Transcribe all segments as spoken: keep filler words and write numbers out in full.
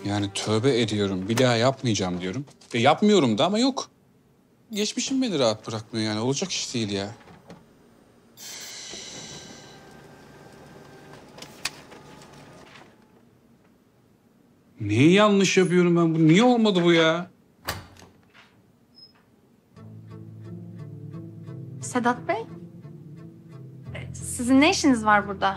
Yani tövbe ediyorum, bir daha yapmayacağım diyorum. E yapmıyorum da ama yok. Geçmişim beni rahat bırakmıyor yani. Olacak iş değil ya. Neyi yanlış yapıyorum ben? Bu niye olmadı bu ya? Sedat Bey, sizin ne işiniz var burada?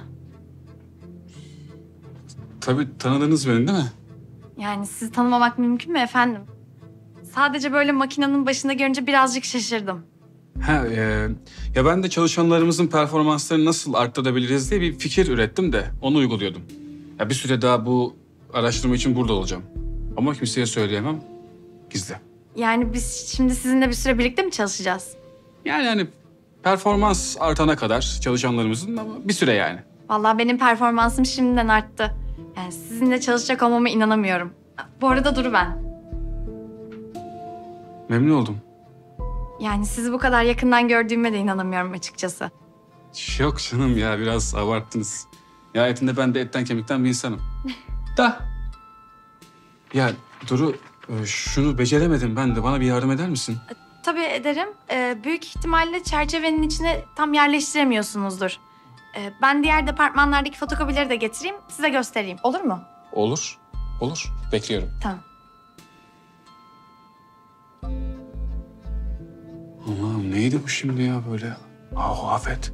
Tabii tanıdınız beni değil mi? Yani sizi tanımamak mümkün mü efendim? Sadece böyle makinenin başında görünce birazcık şaşırdım. Ha, e, ya ben de çalışanlarımızın performanslarını nasıl arttırabiliriz diye bir fikir ürettim de onu uyguluyordum. Ya bir süre daha bu araştırma için burada olacağım. Ama kimseye söyleyemem. Gizli. Yani biz şimdi sizinle bir süre birlikte mi çalışacağız? Yani hani performans artana kadar çalışanlarımızın ama bir süre yani. Vallahi benim performansım şimdiden arttı. Yani sizinle çalışacak olmama inanamıyorum. Bu arada Duru ben. Memnun oldum. Yani sizi bu kadar yakından gördüğüme de inanamıyorum açıkçası. Yok canım ya biraz abarttınız. Nihayetinde ben de etten kemikten bir insanım. Da. Ya Duru e, şunu beceremedim ben de bana bir yardım eder misin? Tabii ederim. Ee, büyük ihtimalle çerçevenin içine tam yerleştiremiyorsunuzdur. Ee, ben diğer departmanlardaki fotokopileri de getireyim, size göstereyim. Olur mu? Olur. Olur. Bekliyorum. Tamam. Allah'ım neydi bu şimdi ya böyle? Ah afet.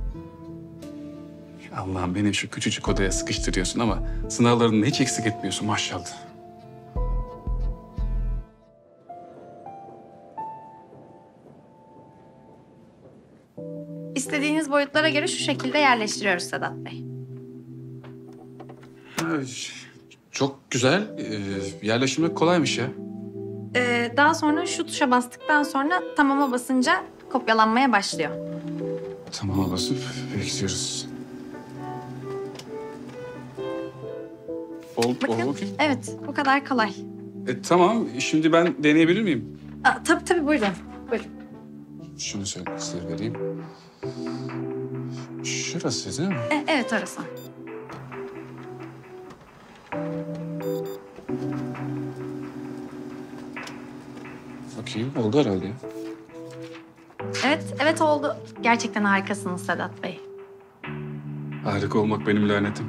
Allah'ım beni şu küçücük odaya sıkıştırıyorsun ama sınavlarını hiç eksik etmiyorsun maşallah. İstediğiniz boyutlara göre şu şekilde yerleştiriyoruz Sedat Bey. Ay, çok güzel. Ee, yerleştirmek kolaymış ya. Ee, daha sonra şu tuşa bastıktan sonra tamama basınca kopyalanmaya başlıyor. Tamam basıp bekliyoruz. Ol, ol Bakın, bakayım. evet bu kadar kolay. E, tamam şimdi ben deneyebilir miyim? Aa, tabii tabii buyurun. Buyurun. Şunu söyle, size vereyim. Şurası değil mi? E, evet orası. Bakayım oldu herhalde ya. Evet, evet oldu. Gerçekten harikasınız Sedat Bey. Harika olmak benim lanetim.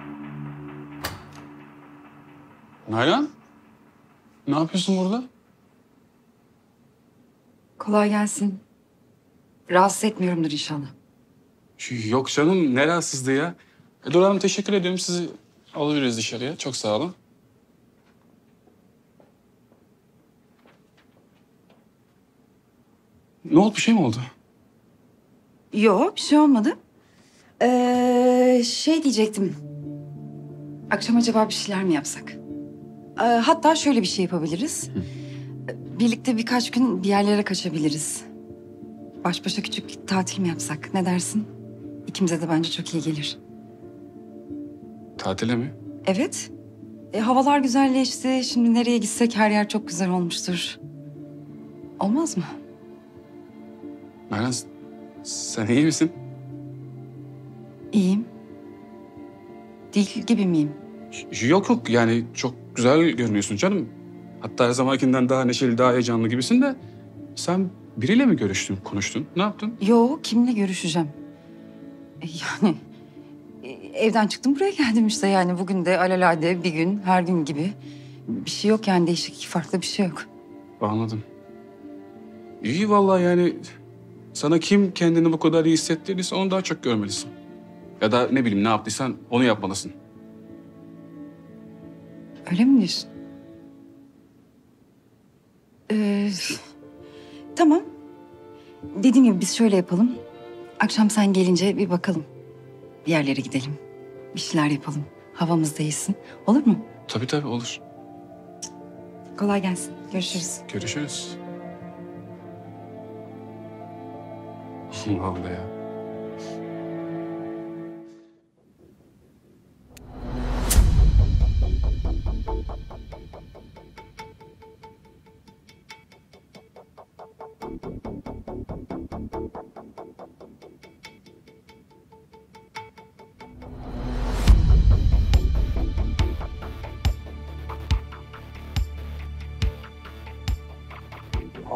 Nalan? Ne yapıyorsun burada? Kolay gelsin. Rahatsız etmiyorumdur inşallah. Yok canım ne rahatsızlığı ya. E, Duru Hanım teşekkür ediyorum. Sizi alabiliriz dışarıya. Çok sağ olun. Ne oldu? Bir şey mi oldu? Yok, bir şey olmadı. Ee, şey diyecektim. Akşam acaba bir şeyler mi yapsak? Ee, hatta şöyle bir şey yapabiliriz. Birlikte birkaç gün bir yerlere kaçabiliriz. Baş başa küçük bir tatil mi yapsak? Ne dersin? İkimize de bence çok iyi gelir. Tatile mi? Evet. E, havalar güzelleşti. Şimdi nereye gitsek her yer çok güzel olmuştur. Olmaz mı? Nalan sen iyi misin? İyiyim. Değil gibi miyim? Yok yok yani çok güzel görünüyorsun canım. Hatta her zamankinden daha neşeli, daha heyecanlı gibisin de... Sen biriyle mi görüştün, konuştun? Ne yaptın? Yo, kimle görüşeceğim? E, Yani e, evden çıktım buraya geldim işte yani. Bugün de alelade bir gün, her gün gibi. Bir şey yok yani değişik, farklı bir şey yok. Anladım. İyi vallahi yani sana kim kendini bu kadar iyi hissettirdiyse onu daha çok görmelisin. Ya da ne bileyim ne yaptıysan onu yapmalısın. Öyle mi diyorsun? Ee, tamam. Dediğim gibi biz şöyle yapalım. Akşam sen gelince bir bakalım. Bir yerlere gidelim. Bir şeyler yapalım. Havamız değişsin. Olur mu? Tabii tabii olur. Kolay gelsin. Görüşürüz. Görüşürüz. Vallahi ya.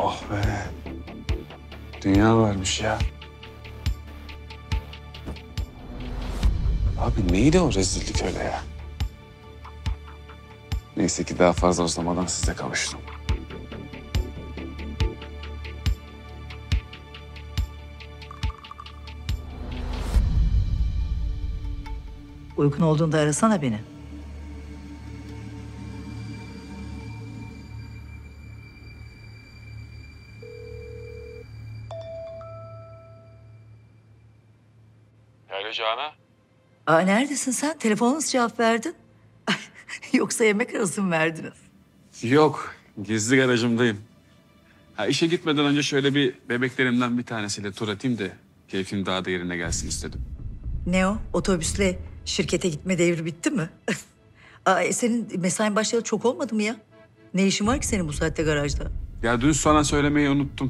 Oh be. Dünya varmış ya. Abi neydi o rezillik öyle ya? Neyse ki daha fazla uzamadan size kavuştum. Uygun olduğunda arasana beni. Öyle Canan. Aa, neredesin sen? Telefona nasıl cevap verdin? Yoksa yemek arası mı verdiniz? Yok, gizli garajımdayım. Ha, işe gitmeden önce şöyle bir bebeklerimden bir tanesiyle tur atayım da keyfim daha da yerine gelsin istedim. Ne o? Otobüsle şirkete gitme devri bitti mi? Aa, e, senin mesain başlayalı çok olmadı mı ya? Ne işin var ki senin bu saatte garajda? Ya dün sana söylemeyi unuttum.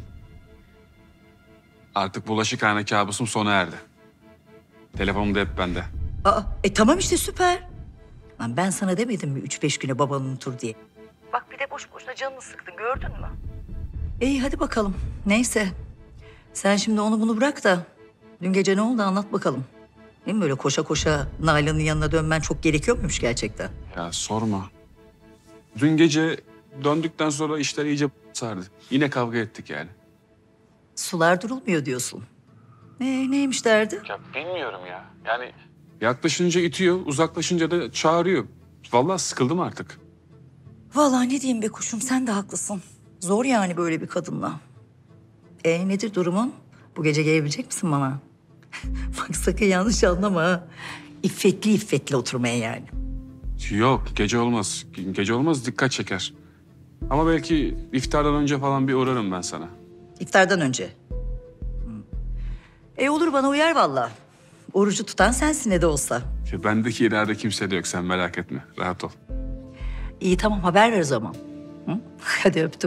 Artık bulaşıkhane kabusum sona erdi. Telefonum da hep bende. Aa, e tamam işte süper. Lan ben sana demedim mi üç beş güne babanı unutur diye? Bak bir de boş boşuna canını sıktın gördün mü? İyi hadi bakalım. Neyse. Sen şimdi onu bunu bırak da dün gece ne oldu anlat bakalım. Değil mi böyle koşa koşa Nalan'ın yanına dönmen çok gerekiyor muymuş gerçekten? Ya sorma. Dün gece döndükten sonra işler iyice sardı. Yine kavga ettik yani. Sular durulmuyor diyorsun. Ne, neymiş derdi? Ya bilmiyorum ya. Yani yaklaşınca itiyor, uzaklaşınca da çağırıyor. Vallahi sıkıldım artık. Vallahi ne diyeyim be kuşum sen de haklısın. Zor yani böyle bir kadınla. E nedir durumun? Bu gece gelebilecek misin bana? Bak sakın yanlış anlama ha. İffetli iffetli oturmaya yani. Yok, gece olmaz. Gece olmaz, dikkat çeker. Ama belki iftardan önce falan bir uğrarım ben sana. İftardan önce. Hı. E olur bana uyar vallahi. Orucu tutan sensin ne de olsa. Ya bendeki irade kimse de yok, sen merak etme. Rahat ol. İyi tamam haber ver o zaman. Hı? Hadi öptüm.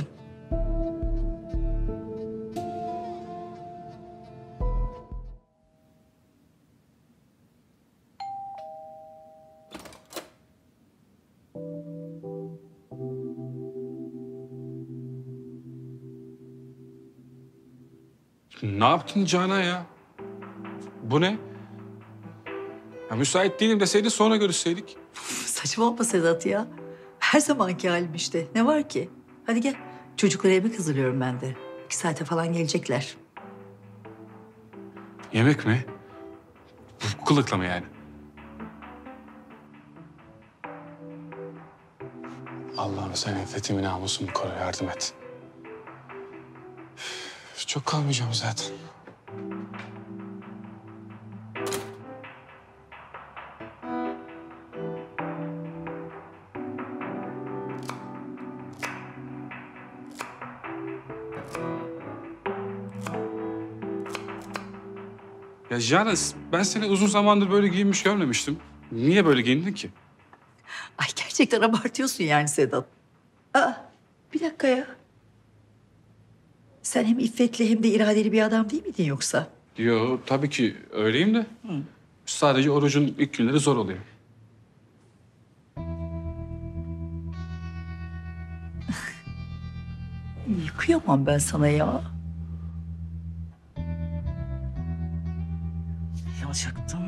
Ne yaptın Canan ya? Bu ne? Ya müsait değilim deseydin sonra görüşseydik. Saçmalama Sedat ya. Her zamanki halim işte. Ne var ki? Hadi gel. Çocuklara yemek hazırlıyorum ben de. İki saate falan gelecekler. Yemek mi? Bu kılıkla mı yani? Allah'ım sen iffetimi namusumu koru, yardım et. Üf, çok kalmayacağım zaten. Ya Janes, ben seni uzun zamandır böyle giyinmiş görmemiştim. Niye böyle giyindin ki? Ay gerçekten abartıyorsun yani Sedat. Aa, bir dakika ya. Sen hem iffetli hem de iradeli bir adam değil miydin yoksa? Yo, tabii ki öyleyim de. Sadece orucun ilk günleri zor oluyor. İyi, kıyamam ben sana ya. Ne alacaktım?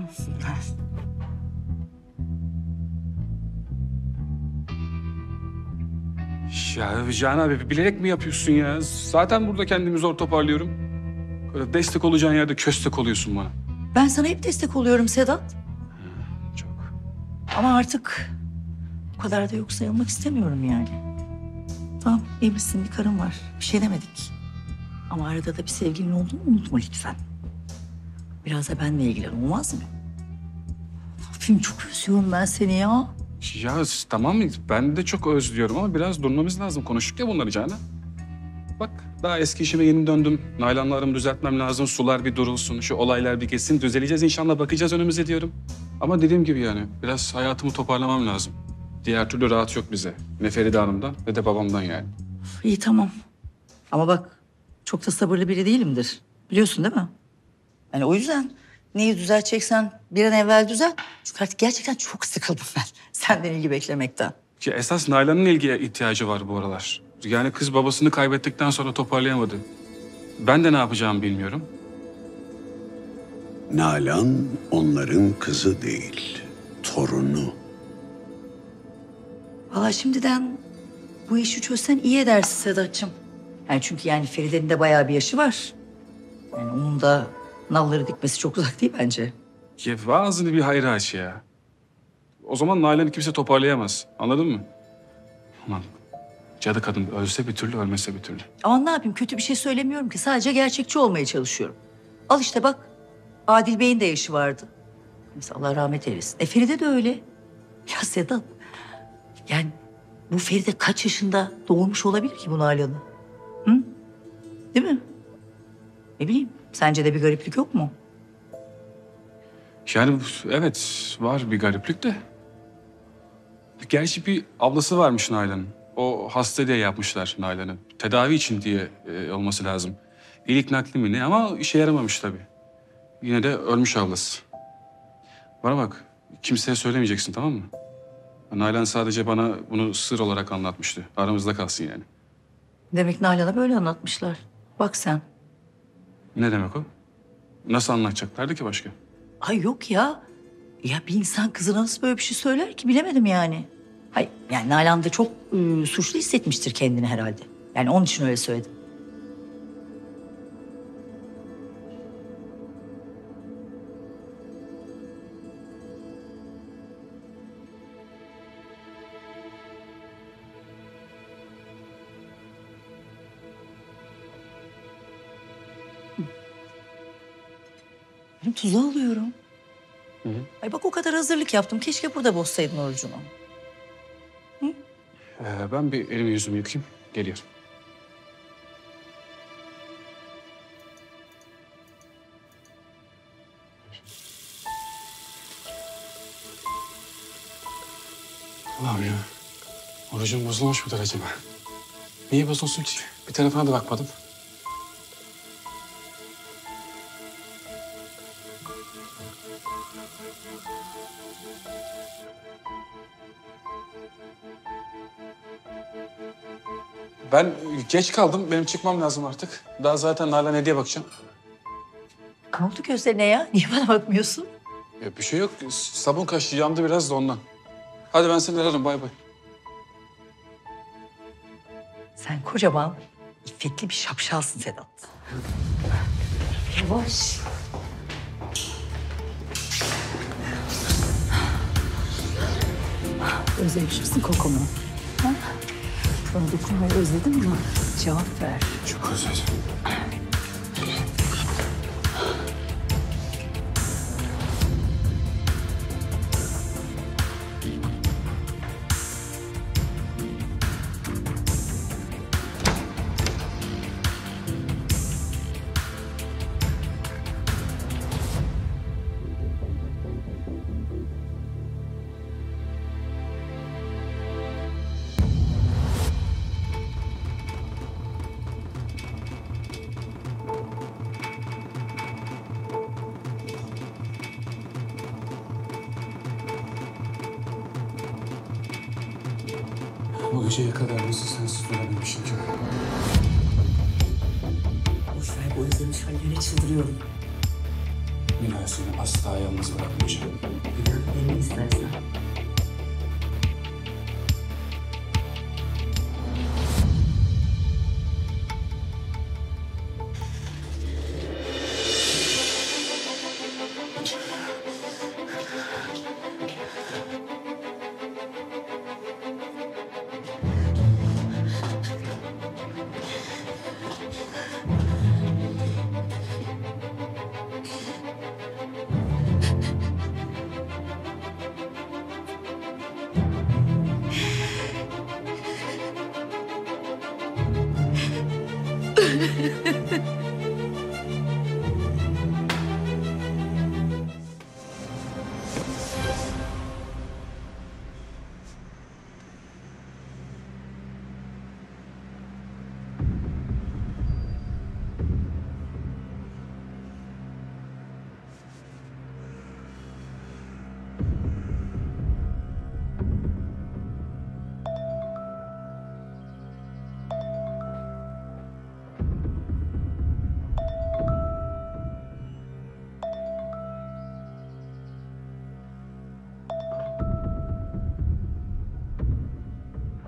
Ya Can abi bilerek mi yapıyorsun ya? Zaten burada kendimi zor toparlıyorum. Böyle destek olacağın yerde köstek oluyorsun bana. Ben sana hep destek oluyorum Sedat. Çok. Ama artık bu kadar da yok sayılmak istemiyorum yani. Tamam, evlisin, bir karın var. Bir şey demedik. Ama arada da bir sevgilin olduğunu unutma lütfen. Biraz da benimle ilgilen, olmaz mı? Ne yapayım, çok özlüyorum ben seni ya. Ya tamam mı? Ben de çok özlüyorum ama biraz durmamız lazım. Konuştuk ya bunları Canan. Bak daha eski işime yeni döndüm. Naylonlarımı düzeltmem lazım. Sular bir durulsun. Şu olaylar bir geçsin. Düzeleceğiz inşallah. Bakacağız önümüze diyorum. Ama dediğim gibi yani biraz hayatımı toparlamam lazım. Diğer türlü rahat yok bize. Ne Feride Hanım'dan ne de babamdan yani. İyi tamam. Ama bak çok da sabırlı biri değilimdir. Biliyorsun değil mi? Yani o yüzden neyi düzelteceksen bir an evvel düzelt. Çünkü artık gerçekten çok sıkıldım ben senden ilgi beklemekten. Ki esas Nalan'ın ilgiye ihtiyacı var bu aralar. Yani kız babasını kaybettikten sonra toparlayamadı. Ben de ne yapacağımı bilmiyorum. Nalan onların kızı değil, torunu. Valla şimdiden bu işi çözsen iyi edersin Sedat'cığım. Yani çünkü yani Feride'nin de bayağı bir yaşı var. Yani onun da nalları dikmesi çok uzak değil bence. Ya ağzını bir hayra aç ya. O zaman Nalan'ı kimse toparlayamaz. Anladın mı? Aman cadı kadın ölse bir türlü, ölmese bir türlü. Ama ne yapayım, kötü bir şey söylemiyorum ki. Sadece gerçekçi olmaya çalışıyorum. Al işte bak, Adil Bey'in de yaşı vardı. Mesela Allah rahmet eylesin. E Feride de öyle. Ya Sedat, yani bu Feride kaç yaşında doğurmuş olabilir ki bu Nalan'ı? Hı? Değil mi? Ne bileyim, sence de bir gariplik yok mu? Yani evet var bir gariplik de. Gerçi bir ablası varmış Nalan'ın. O hasta diye yapmışlar Nalan'ı. Tedavi için diye e, olması lazım. İyilik nakli mi ne ama işe yaramamış tabii. Yine de ölmüş ablası. Bana bak kimseye söylemeyeceksin tamam mı? Nalan sadece bana bunu sır olarak anlatmıştı. Aramızda kalsın yani. Demek Nalan'a böyle anlatmışlar. Bak sen. Ne demek o? Nasıl anlatacaklardı ki başka? Ay yok ya. Ya bir insan kızına nasıl böyle bir şey söyler ki bilemedim yani. Hay yani Nalan da çok e, suçlu hissetmiştir kendini herhalde. Yani onun için öyle söyledim. Ben tuzu alıyorum. Hı hı. Ay bak o kadar hazırlık yaptım. Keşke burada bozsaydın orucunu. Ee, ben bir elimi yüzümü yıkayayım. Geliyorum. Allah'ım ya. Orucum bozulmuş mudur acaba? Niye bozulsun ki? Bir telefona da bakmadım. Ben geç kaldım. Benim çıkmam lazım artık. Daha zaten Nalan hediye bakacağım. Ne oldu gözlerine ya? Niye bana bakmıyorsun? Ya bir şey yok. Sabun kaşığı yandı biraz da ondan. Hadi ben seni ararım. Bay bay. Sen kocaman, iffetli bir şapşalsın Sedat. Yavaş. Özlemiş misin kokumu? Ha? Bana dokunmayı özledin mi? Cevap ver. Çok özledim. Bu geceye kadar nasıl sensiz durabilmişim ki? Boş ver bu özlemiş hallerine çıldırıyorum. Bir daha seni asla yalnız bırakmayacağım. Bir daha beni istersen.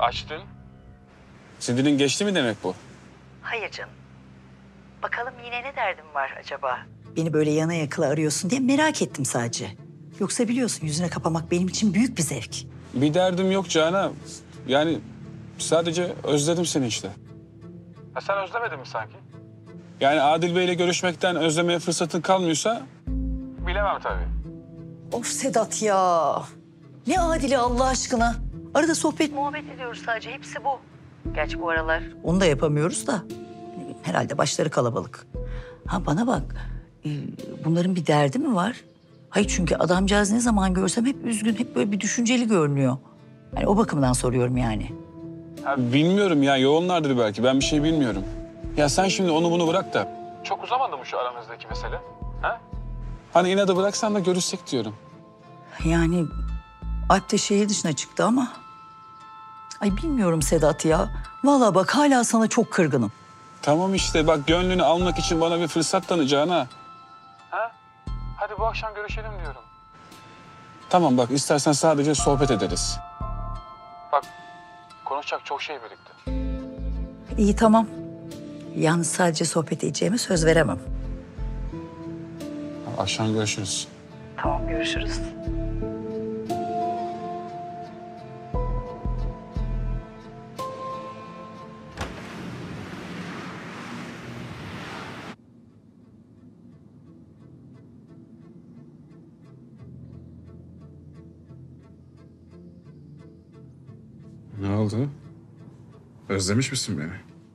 Açtın. Sindirin geçti mi demek bu? Hayır canım. Bakalım yine ne derdim var acaba? Beni böyle yana yakıla arıyorsun diye merak ettim sadece. Yoksa biliyorsun yüzüne kapamak benim için büyük bir zevk. Bir derdim yok Canan. Yani sadece özledim seni işte. Ha sen özlemedin mi sanki? Yani Adil Bey'le görüşmekten özlemeye fırsatın kalmıyorsa bilemem tabii. Of Sedat ya. Ne adili Allah aşkına. Arada sohbet muhabbet ediyoruz sadece. Hepsi bu. Gerçi bu aralar onu da yapamıyoruz da. Herhalde başları kalabalık. Ha bana bak. e, Bunların bir derdi mi var? Hayır çünkü adamcağız ne zaman görsem hep üzgün, hep böyle bir düşünceli görünüyor. Yani o bakımdan soruyorum yani. Ha, bilmiyorum ya yoğunlardır belki ben bir şey bilmiyorum. Ya sen şimdi onu bunu bırak da. Çok uzamadı mı şu aramızdaki mesele? Ha? Hani inadı bıraksan da görüşsek diyorum. Yani Alp de şehir dışına çıktı ama... Ay bilmiyorum Sedat ya. Vallahi bak hala sana çok kırgınım. Tamam işte bak gönlünü almak için bana bir fırsat tanıyacağına. Ha? Ha? Hadi bu akşam görüşelim diyorum. Tamam bak istersen sadece sohbet ederiz. Bak konuşacak çok şey birikti. İyi tamam. Yalnız sadece sohbet edeceğime söz veremem. Akşam görüşürüz. Tamam görüşürüz. Ne oldu? Özlemiş misin beni?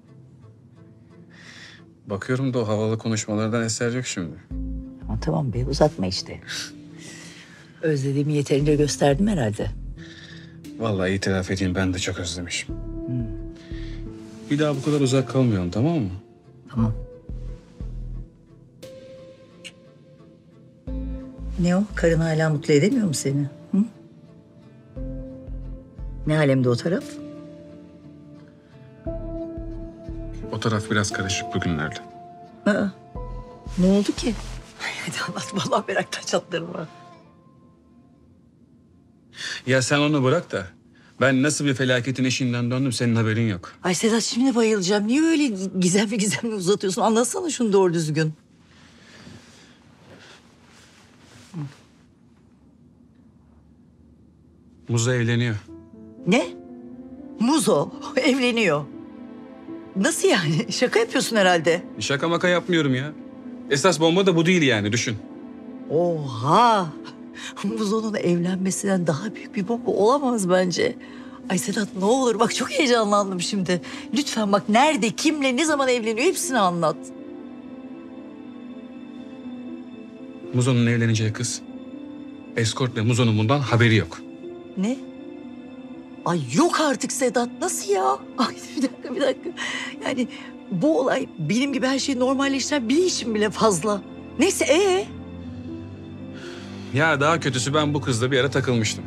Bakıyorum da o havalı konuşmalardan eser yok şimdi. Ama tamam be uzatma işte. Özlediğimi yeterince gösterdim herhalde. Vallahi itiraf edeyim ben de çok özlemişim. Bir daha bu kadar uzak kalmayalım tamam mı? Tamam. Ne o? Karın hala mutlu edemiyor mu seni? Hı? Ne alemde o taraf? O taraf biraz karışık bugünlerde. Aa, ne oldu ki? Hadi anlat vallahi meraktan çatlarım ha. Ya sen onu bırak da ben nasıl bir felaketin eşiğinden döndüm senin haberin yok. Ay Sedat şimdi bayılacağım. Niye öyle gizemli gizemli uzatıyorsun? Anlatsana şunu doğru düzgün. Muzo evleniyor. Ne? Muzo evleniyor. Nasıl yani? Şaka yapıyorsun herhalde. Şaka maka yapmıyorum ya. Esas bomba da bu değil yani düşün. Oha! Muzo'nun evlenmesinden daha büyük bir bomba olamaz bence. Ay Sedat ne olur bak çok heyecanlandım şimdi. Lütfen bak nerede, kimle, ne zaman evleniyor hepsini anlat. Muzo'nun evleneceği kız. Escort ve Muzo'nun bundan haberi yok. Ne? Ay yok artık Sedat. Nasıl ya? Ay bir dakika bir dakika. Yani bu olay benim gibi her şeyi normalleştiren biri için bile fazla. Neyse ee? Ya daha kötüsü ben bu kızla bir ara takılmıştım.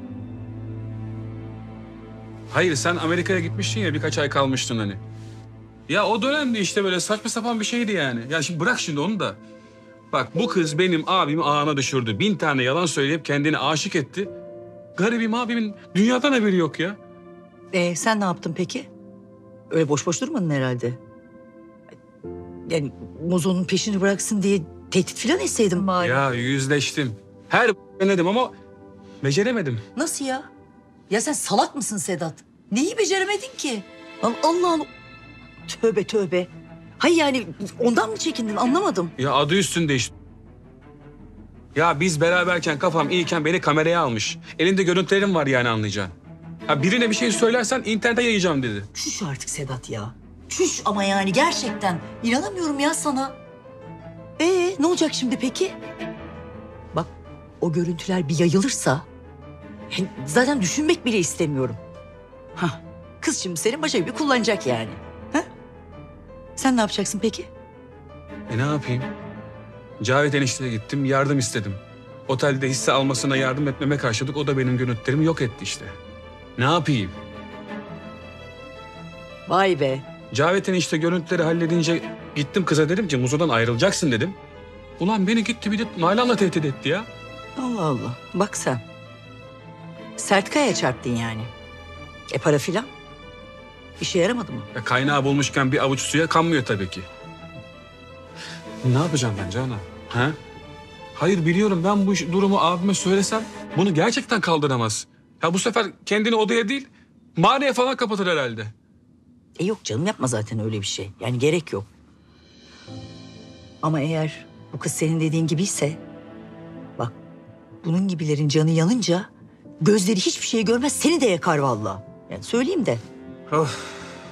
Hayır sen Amerika'ya gitmiştin ya birkaç ay kalmıştın hani. Ya o dönemde işte böyle saçma sapan bir şeydi yani. Ya şimdi bırak şimdi onu da. Bak bu kız benim abimi ağına düşürdü. Bin tane yalan söyleyip kendini aşık etti. Garibim abimin dünyadan haberi yok ya. Ee, sen ne yaptın peki? Öyle boş boş durmadın herhalde. Yani Muzo'nun peşini bıraksın diye tehdit falan etseydin bari. Ya yüzleştim. Her denedim ama beceremedim. Nasıl ya? Ya sen salak mısın Sedat? Neyi beceremedin ki? Allah Allah. Allah. Tövbe tövbe. Hayır yani ondan mı çekindin anlamadım. Ya adı üstünde işte. Ya biz beraberken kafam iyiyken beni kameraya almış. Elinde görüntülerim var yani anlayacağın. Ha birine bir şey söylersen internete yayacağım dedi. Çüş artık Sedat ya. Çüş ama yani gerçekten. İnanamıyorum ya sana. Ee ne olacak şimdi peki? Bak o görüntüler bir yayılırsa... yani zaten düşünmek bile istemiyorum. Hah, kız şimdi senin başa bir kullanacak yani. Ha? Sen ne yapacaksın peki? E ne yapayım? Cavit enişteye gittim, yardım istedim. Otelde hisse almasına yardım etmeme karşılık o da benim görüntülerimi yok etti işte. Ne yapayım? Vay be. Cavit enişte görüntüleri halledince gittim kıza dedim ki Muzo'dan ayrılacaksın dedim. Ulan beni gitti bir de Nalan'la tehdit etti ya. Allah Allah. Bak sen. Sertkaya çarptın yani. E para filan? İşe yaramadı mı? Ya kaynağı bulmuşken bir avuç suya kanmıyor tabii ki. Ne yapacağım ben Canan? Ha? Hayır biliyorum ben bu iş- durumu abime söylesem bunu gerçekten kaldıramaz. Ya bu sefer kendini odaya değil mağaraya falan kapatır herhalde. E yok canım, yapma zaten öyle bir şey. Yani gerek yok. Ama eğer bu kız senin dediğin gibiyse... Bak, bunun gibilerin canı yanınca gözleri hiçbir şey görmez, seni de yakar vallahi. Yani söyleyeyim de. Of.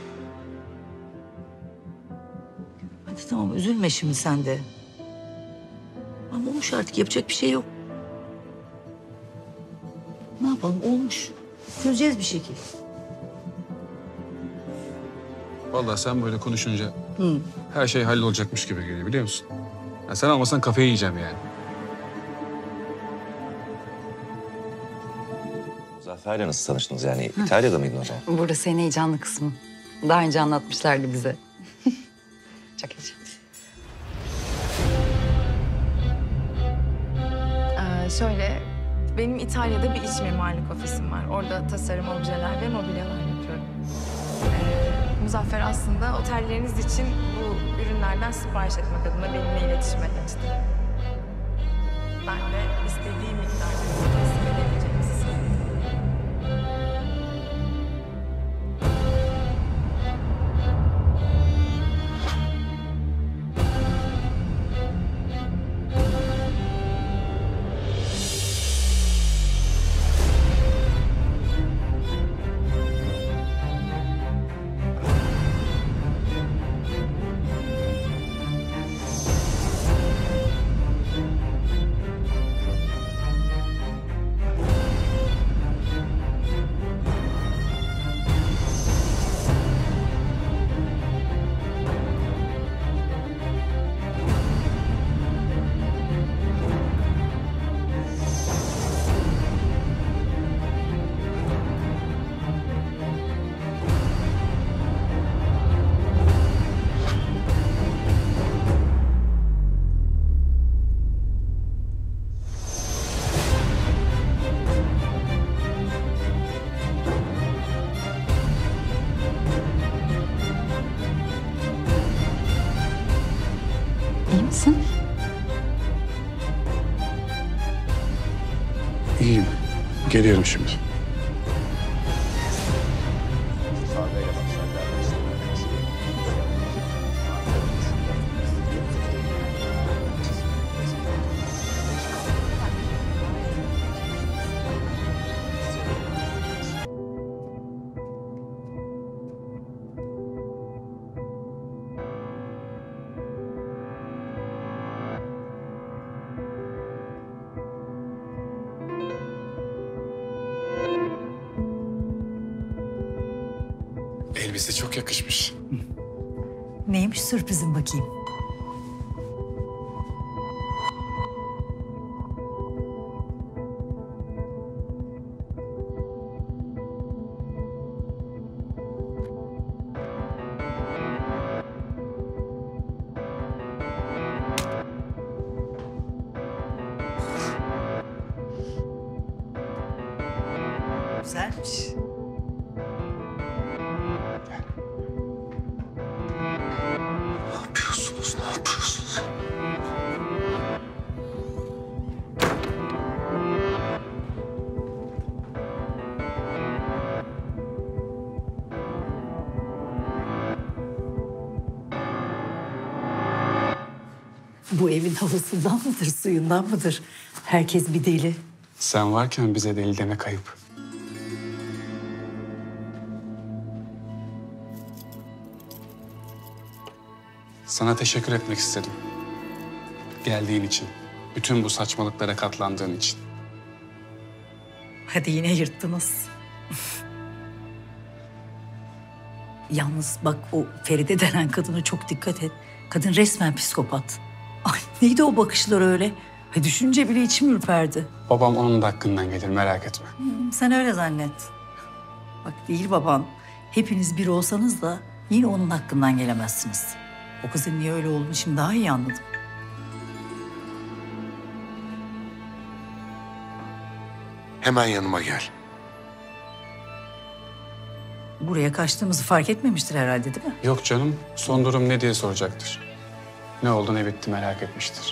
Hadi tamam, üzülme şimdi sen de. Ama olmuş artık, yapacak bir şey yok. Ne yapalım, olmuş. Çözeceğiz bir şekilde. Vallahi sen böyle konuşunca Hı. her şey hallolacakmış gibi geliyor biliyor musun? Ya sen olmasan kafayı yiyeceğim yani. Muzaffer'le nasıl tanıştınız yani? İtalya'da mıydın o zaman? Burası en heyecanlı kısmı. Daha önce anlatmışlardı bize. Çok heyecanlı. Ee, şöyle, benim İtalya'da bir iç mimarlık ofisim var. Orada tasarım, objeler ve mobilyalar yapıyorum. Ee, Muzaffer aslında otelleriniz için bu ürünlerden sipariş etmek adına benimle iletişime geçti. Ben de istediğim miktarda ürünü teslim edebileceğinizi söyledim. İyi misin? İyiyim. Geliyorum şimdi. Elbise çok yakışmış. Neymiş sürprizin bakayım? Güzelmiş. Ne yapıyorsunuz? Ne yapıyorsunuz? Bu evin havasından mıdır, suyundan mıdır? Herkes bir deli. Sen varken bize deli deme kayıp. Sana teşekkür etmek istedim. Geldiğin için. Bütün bu saçmalıklara katlandığın için. Hadi yine yırttınız. Yalnız bak, o Feride denen kadına çok dikkat et. Kadın resmen psikopat. Ay neydi o bakışlar öyle? Ay, düşünce bile içim ürperdi. Babam onun da hakkından gelir merak etme. Sen öyle zannet. Bak değil baban. Hepiniz bir olsanız da yine onun hakkından gelemezsiniz. O kızın niye öyle olduğunu şimdi daha iyi anladım. Hemen yanıma gel. buraya kaçtığımızı fark etmemiştir herhalde, değil mi? Yok canım, son durum ne diye soracaktır. Ne oldu ne bitti merak etmiştir.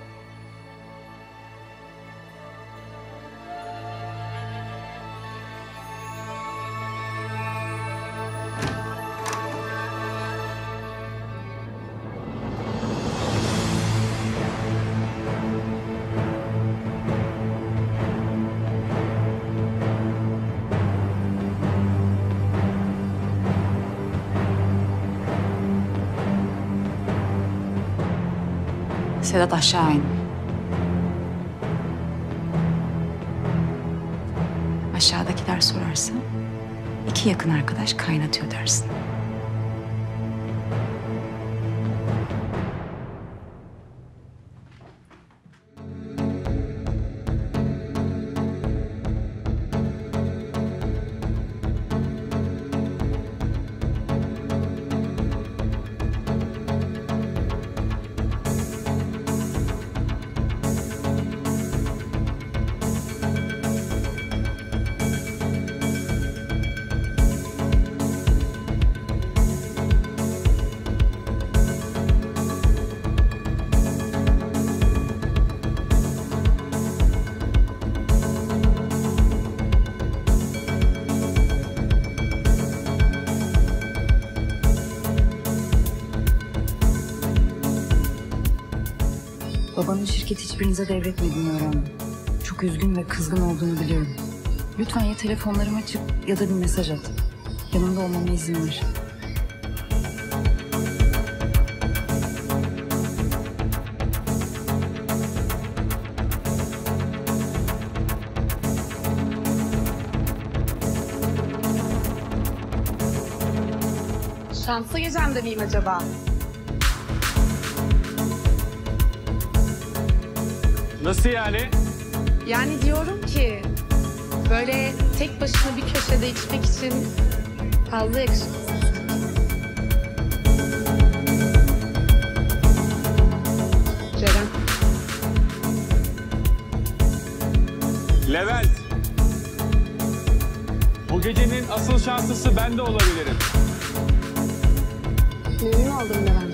Sedat aşağı in. Aşağıdakiler sorarsa iki yakın arkadaş kaynatıyor dersin. Babanın şirketi hiçbirinize devretmediğini öğrendim. Çok üzgün ve kızgın olduğunu biliyorum. Lütfen ya telefonlarımı açıp ya da bir mesaj at. Yanımda olmama izin ver. Şanslı gecemde miyim acaba? Nasıl yani? Yani diyorum ki böyle tek başına bir köşede içmek için fazla yakışıklı. Ceren. Levent. Bu gecenin asıl şanslısı ben de olabilirim. Memnun oldum Levent.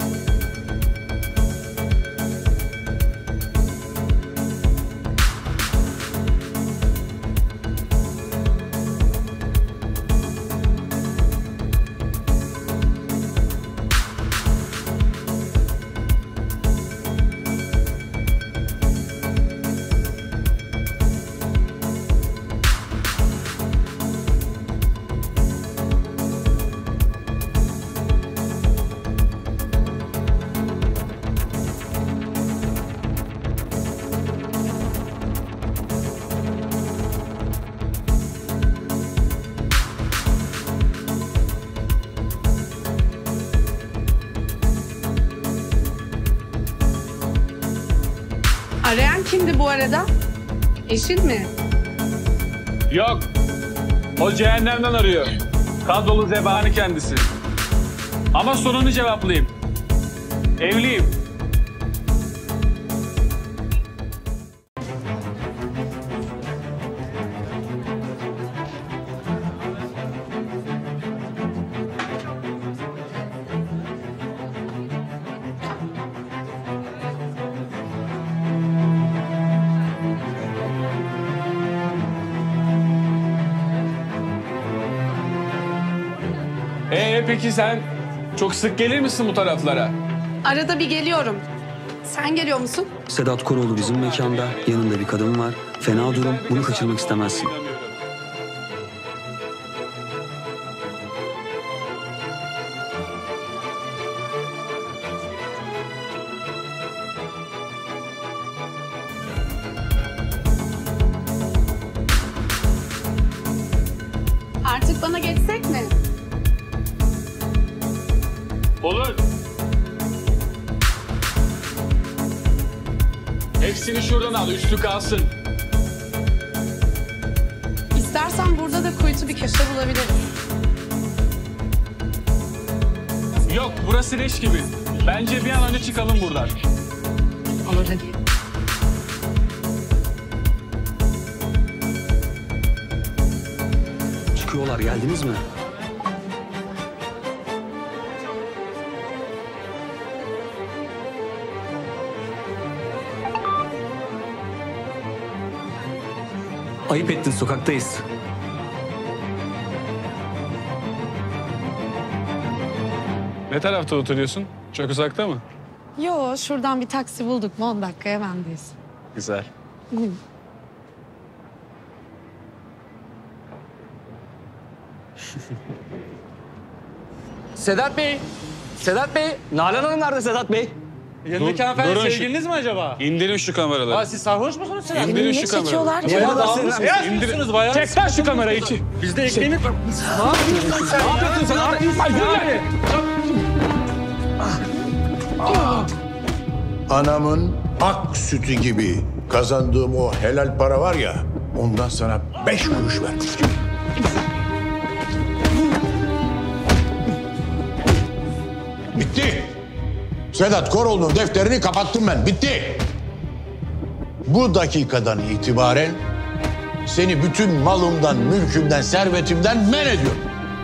Arayan kimdi bu arada? Eşin mi? Yok. O cehennemden arıyor. Kadrolu zebani kendisi. Ama sorunu cevaplayayım. Evliyim. Ee peki sen çok sık gelir misin bu taraflara? Arada bir geliyorum. Sen geliyor musun? Sedat Koroğlu bizim mekanda. Yanında bir kadın var. Fena durum. Bunu kaçırmak istemezsin. Artık bana geçsek mi? Olur. Hepsini şuradan al, üstü kalsın. İstersen burada da kuytu bir köşe bulabilirim. Yok, burası leş gibi. Bence bir an önce çıkalım buradan. Olur hadi. Çıkıyorlar. Geldiniz mi? Ayıp ettin, sokaktayız. Ne tarafta oturuyorsun? Çok uzakta mı? Yo, şuradan bir taksi bulduk mu on dakikaya bendeyiz. Güzel. Sedat Bey! Sedat Bey! Nalan Hanım nerede Sedat Bey? Yanındaki hanımefendi durun şu- sevgiliniz mi acaba? İndirin şu kameraları. Aa, siz sarhoş musunuz Sedat Bey? İndirin Niye şu kameraları. çekiyorlar? Bayağı dağılmışsınız. Ne İndirin. yapıyorsunuz bayağı? Çek lan şu kamerayı. Çek. Biz de ekmeğini... Ne yapıyorsun sen? Ne yapıyorsun sen? Ne yapıyorsun? Ay, yürü! Anamın ak sütü gibi kazandığım o helal para var ya, ondan sana beş kuruş vermiş. Bitti. Sedat Koroğlu'nun defterini kapattım ben. Bitti. Bu dakikadan itibaren seni bütün malımdan, mülkümden, servetimden men ediyorum.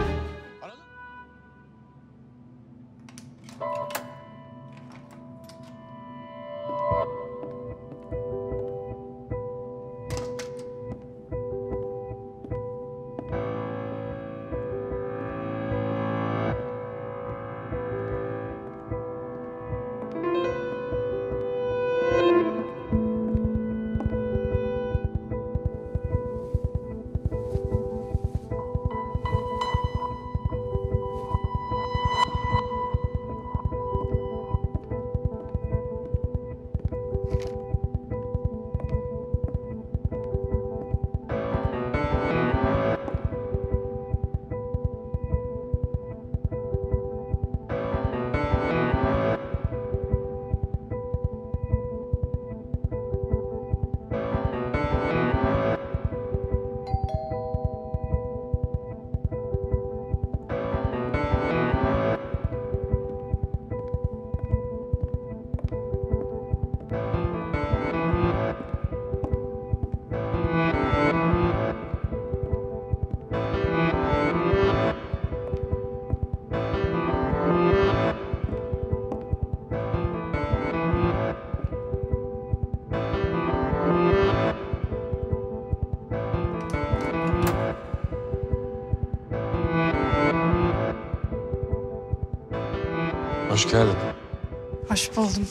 Hoş geldin. Hoş buldum.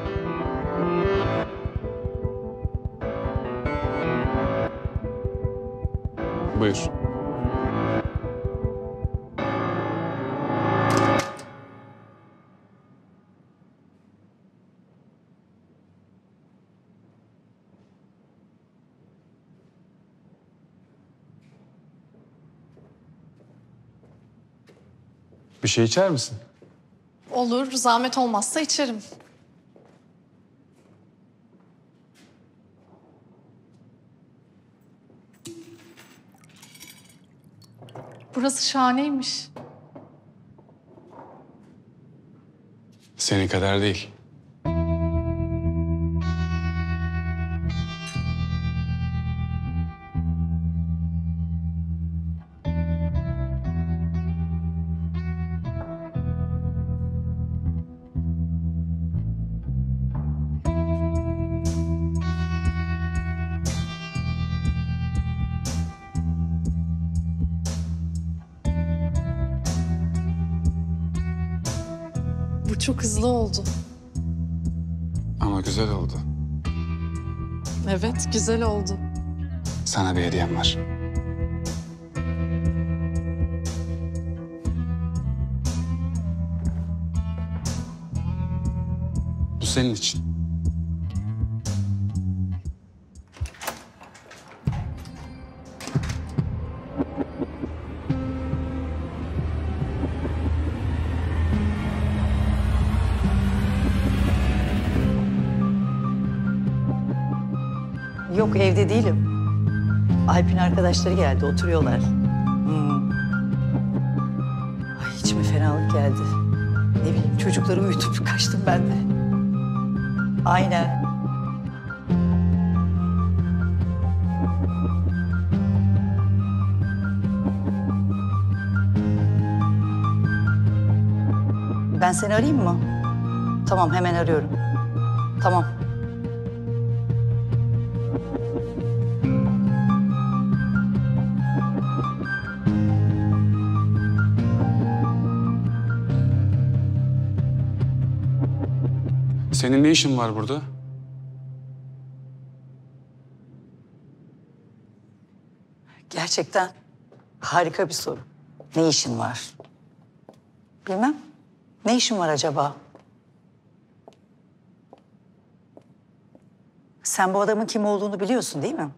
Buyur. Bir şey içer misin? Olur, zahmet olmazsa içerim. Burası şahaneymiş. Senin kadar değil. Bu çok hızlı oldu. Ama güzel oldu. Evet, güzel oldu. Sana bir hediyem var. Bu senin için. Yok, evde değilim. Alp'in arkadaşları geldi, oturuyorlar. Hmm. Ay, içime fenalık geldi. Ne bileyim, çocukları uyutup kaçtım ben de. Aynen. Ben seni arayayım mı? Tamam, hemen arıyorum. Tamam. Senin ne işin var burada? Gerçekten harika bir soru. Ne işin var? Bilmem. Ne işin var acaba? Sen bu adamın kim olduğunu biliyorsun değil mi?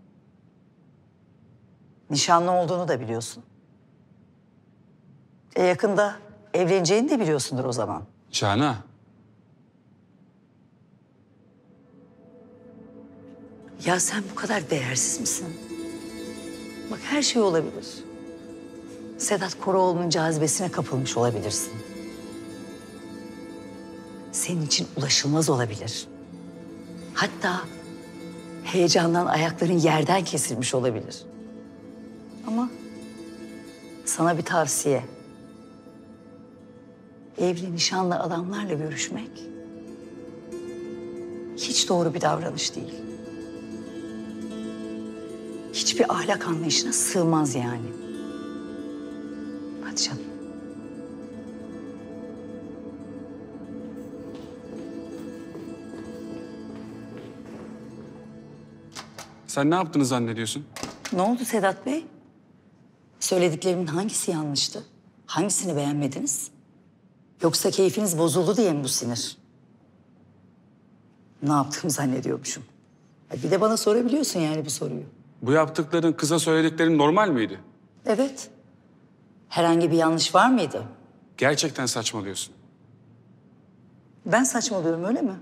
Nişanlı olduğunu da biliyorsun. E yakında evleneceğini de biliyorsundur o zaman. Canan. Ya sen bu kadar değersiz misin? Bak her şey olabilir. Sedat Koroğlu'nun cazibesine kapılmış olabilirsin. Senin için ulaşılmaz olabilir. Hatta heyecandan ayakların yerden kesilmiş olabilir. Ama sana bir tavsiye. Evli nişanlı adamlarla görüşmek hiç doğru bir davranış değil. Hiçbir ahlak anlayışına sığmaz yani. Hadi canım. Sen ne yaptığını zannediyorsun? Ne oldu Sedat Bey? Söylediklerimin hangisi yanlıştı? Hangisini beğenmediniz? Yoksa keyfiniz bozuldu diye mi bu sinir? Ne yaptığımı zannediyormuşum. Bir de bana sorabiliyorsun yani bu soruyu. Bu yaptıkların, kıza söylediklerin normal miydi? Evet. Herhangi bir yanlış var mıydı? Gerçekten saçmalıyorsun. Ben saçmalıyorum öyle mi?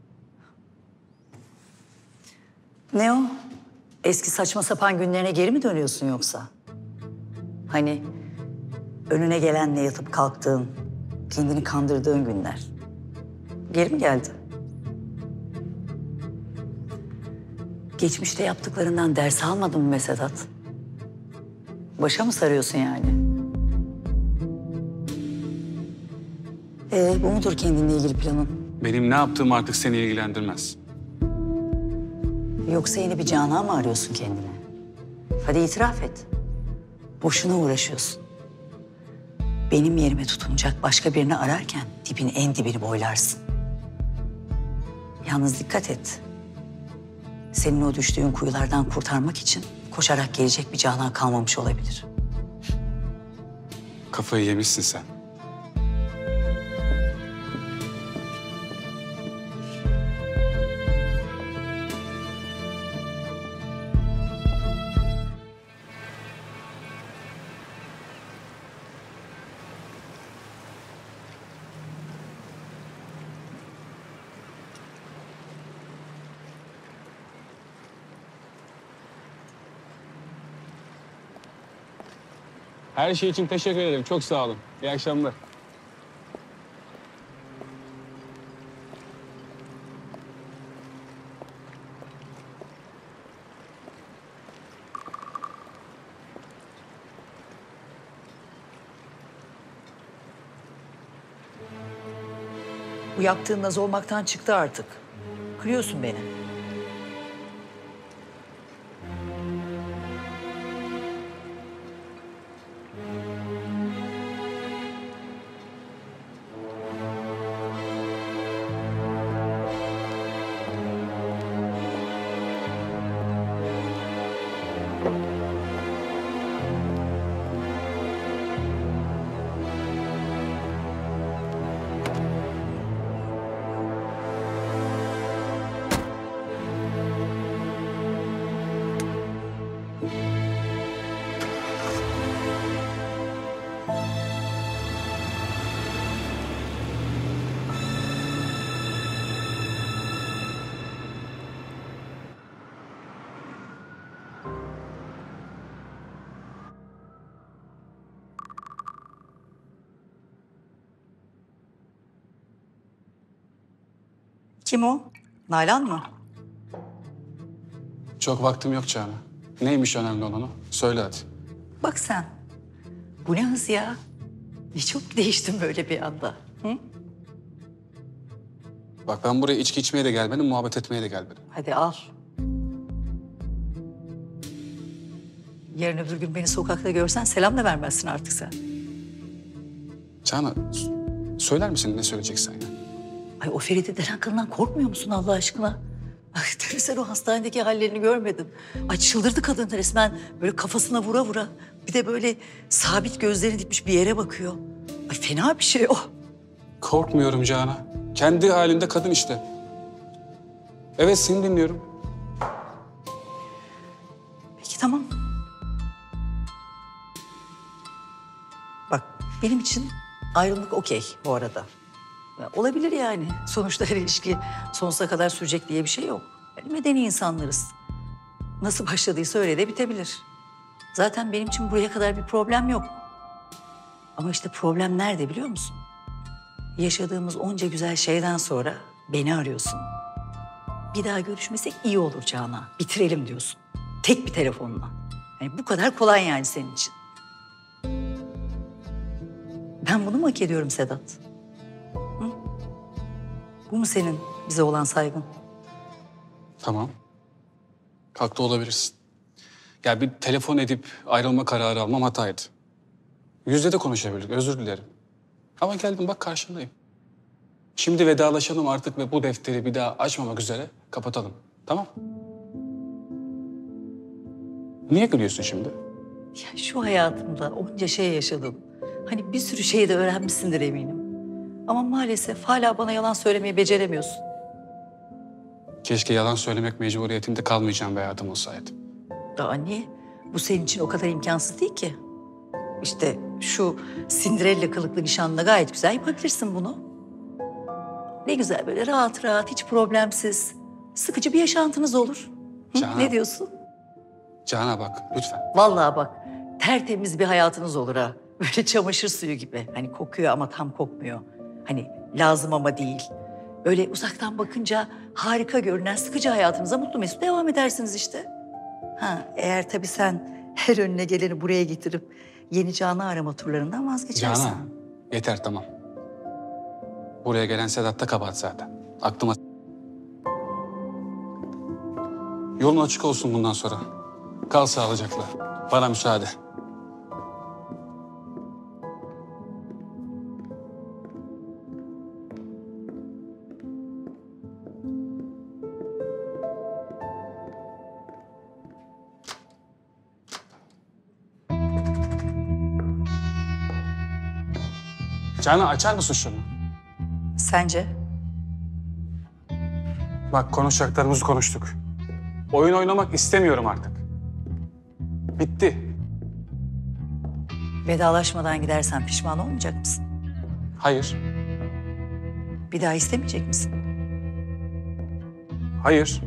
Ne o? Eski saçma sapan günlerine geri mi dönüyorsun yoksa? Hani önüne gelenle yatıp kalktığın, kendini kandırdığın günler. Geri mi geldi? Geçmişte yaptıklarından ders almadın mı be Sedat? Başa mı sarıyorsun yani? Ee, bu mudur kendinle ilgili planın? Benim ne yaptığım artık seni ilgilendirmez. Yoksa yeni bir Canan mı arıyorsun kendine? Hadi itiraf et. Boşuna uğraşıyorsun. Benim yerime tutunacak başka birini ararken dibin en dibini boylarsın. Yalnız dikkat et. Senin o düştüğün kuyulardan kurtarmak için koşarak gelecek bir Canan kalmamış olabilir. Kafayı yemişsin sen. Her şey için teşekkür ederim. Çok sağ olun. İyi akşamlar. Bu yaptığın naz olmaktan çıktı artık. Kırıyorsun beni. Kim o? Nalan mı? Çok vaktim yok Canan. Neymiş önemli olanı? Söyle hadi. Bak sen. Bu ne hız ya? Ne çok değiştin böyle bir anda. Hı? Bak ben buraya içki içmeye de gelmedim, muhabbet etmeye de gelmedim. Hadi al. Yarın öbür gün beni sokakta görsen selam da vermezsin artık sen. Canan, söyler misin ne söyleyeceksen ya? Ay o Feride denen kadından korkmuyor musun Allah aşkına? Ay tabii sen o hastanedeki hallerini görmedin. Ay çıldırdı kadın resmen böyle kafasına vura vura. Bir de böyle sabit gözlerini dikmiş bir yere bakıyor. Ay fena bir şey o. Korkmuyorum Canan. Kendi halinde kadın işte. Evet, seni dinliyorum. Peki tamam. Bak benim için ayrılık okey bu arada. Ya, olabilir yani. Sonuçta her ilişki sonsuza kadar sürecek diye bir şey yok. Yani medeni insanlarız. Nasıl başladıysa öyle de bitebilir. Zaten benim için buraya kadar bir problem yok. Ama işte problem nerede biliyor musun? Yaşadığımız onca güzel şeyden sonra beni arıyorsun. Bir daha görüşmesek iyi olur Canan. Bitirelim diyorsun. Tek bir telefonla. Yani bu kadar kolay yani senin için. Ben bunu mu hak ediyorum Sedat? Hı? Bu mu senin bize olan saygın? Tamam. Haklı olabilirsin. Ya bir telefon edip ayrılma kararı almam hataydı. Yüzde de konuşabildik, özür dilerim. Ama geldim bak karşındayım. Şimdi vedalaşalım artık ve bu defteri bir daha açmamak üzere kapatalım. Tamam? Niye gülüyorsun şimdi? Ya şu hayatımda onca şey yaşadım. Hani bir sürü şeyi de öğrenmişsindir eminim. Ama maalesef hala bana yalan söylemeyi beceremiyorsun. Keşke yalan söylemek mecburiyetinde kalmayacağım bir hayatım olsaydı. Daha niye? Bu senin için o kadar imkansız değil ki. İşte şu Cinderella kılıklı nişanla gayet güzel yapabilirsin bunu. Ne güzel böyle rahat rahat, hiç problemsiz, sıkıcı bir yaşantınız olur. Hı? Canan. Ne diyorsun? Canan bak lütfen. Vallahi bak, tertemiz bir hayatınız olur ha. Böyle çamaşır suyu gibi. Hani kokuyor ama tam kokmuyor. Hani lazım ama değil. Öyle uzaktan bakınca harika görünen sıkıcı hayatınıza mutlu mesut devam edersiniz işte. Ha, eğer tabii sen her önüne geleni buraya getirip yeni Canan arama turlarından vazgeçersen. Canan yeter tamam. Buraya gelen Sedat da kabahat zaten. Aklıma... Yolun açık olsun bundan sonra. Kal sağlıcakla. Bana müsaade. Canan açar mısın şunu? Sence? Bak konuşacaklarımızı konuştuk. Oyun oynamak istemiyorum artık. Bitti. Vedalaşmadan gidersen pişman olmayacak mısın? Hayır. Bir daha istemeyecek misin? Hayır.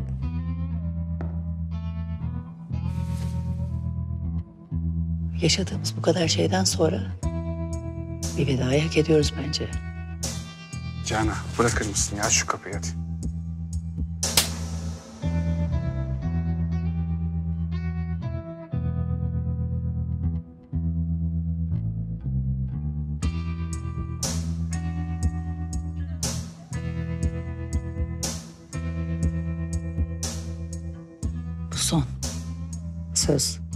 Yaşadığımız bu kadar şeyden sonra bir vedayı hak ediyoruz bence. Canan bırakır mısın ya şu kapıyı hadi. Bu son. Söz.